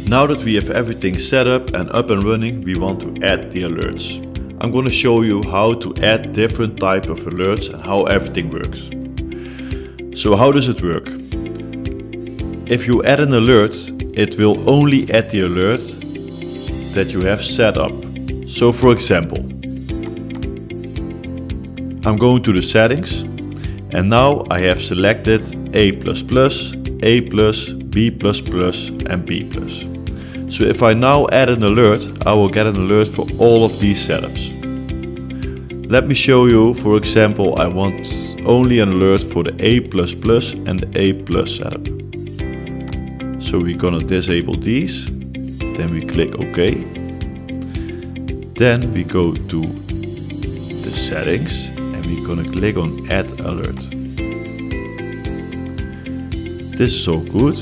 Now that we have everything set up and running, we want to add the alerts. I'm going to show you how to add different types of alerts and how everything works. So how does it work? If you add an alert, it will only add the alert that you have set up. So for example, I'm going to the settings and now I have selected A++, A+, B++, and B+. So if I now add an alert, I will get an alert for all of these setups. Let me show you, for example, I want only an alert for the A++ and the A+ setup. So we're gonna disable these, then we click OK. Then we go to the settings and we're gonna click on Add Alert. This is all good.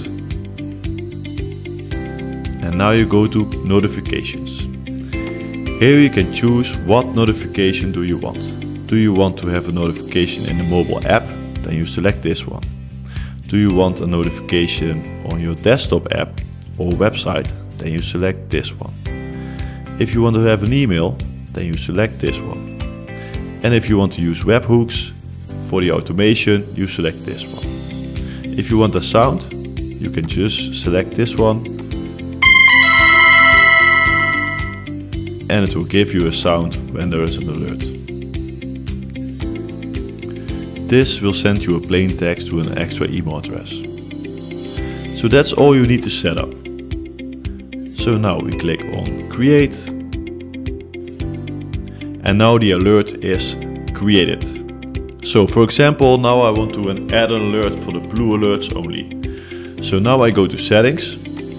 And now you go to notifications. Here you can choose what notification do you want. Do you want to have a notification in the mobile app? Then you select this one. Do you want a notification on your desktop app or website? Then you select this one. If you want to have an email, then you select this one. And if you want to use webhooks for the automation, you select this one. If you want a sound, you can just select this one. And it will give you a sound when there is an alert. This will send you a plain text to an extra email address. So that's all you need to set up. So now we click on Create. And now the alert is created. So for example, now I want to add an alert for the blue alerts only. So now I go to Settings.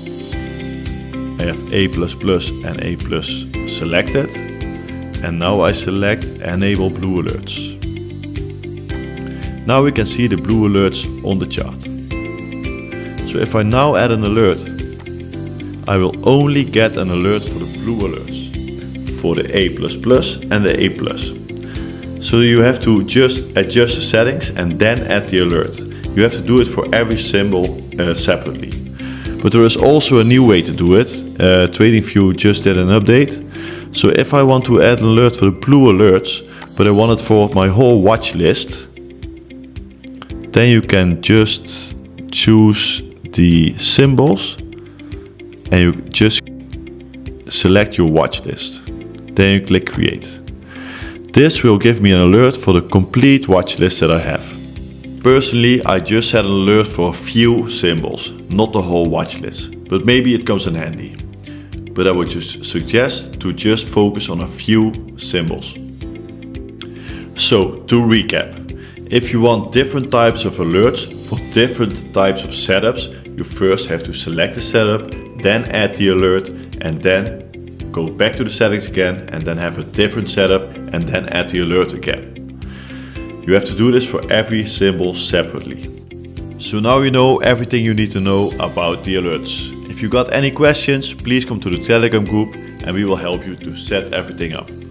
I have A++ and A+ selected, and now I select Enable Blue Alerts. Now we can see the blue alerts on the chart. So if I now add an alert, I will only get an alert for the blue alerts, for the A++ and the A+. So you have to just adjust the settings and then add the alert. You have to do it for every symbol separately. But there is also a new way to do it. TradingView just did an update. So if I want to add an alert for the blue alerts, but I want it for my whole watch list, then you can just choose the symbols and you just select your watch list. Then you click Create. This will give me an alert for the complete watch list that I have. Personally, I just set an alert for a few symbols, not the whole watch list, but maybe it comes in handy. But I would just suggest to just focus on a few symbols. So to recap, if you want different types of alerts for different types of setups, you first have to select the setup, then add the alert, and then go back to the settings again and then have a different setup and then add the alert again. You have to do this for every symbol separately. So now you know everything you need to know about the alerts. If you got any questions, please come to the Telegram group and we will help you to set everything up.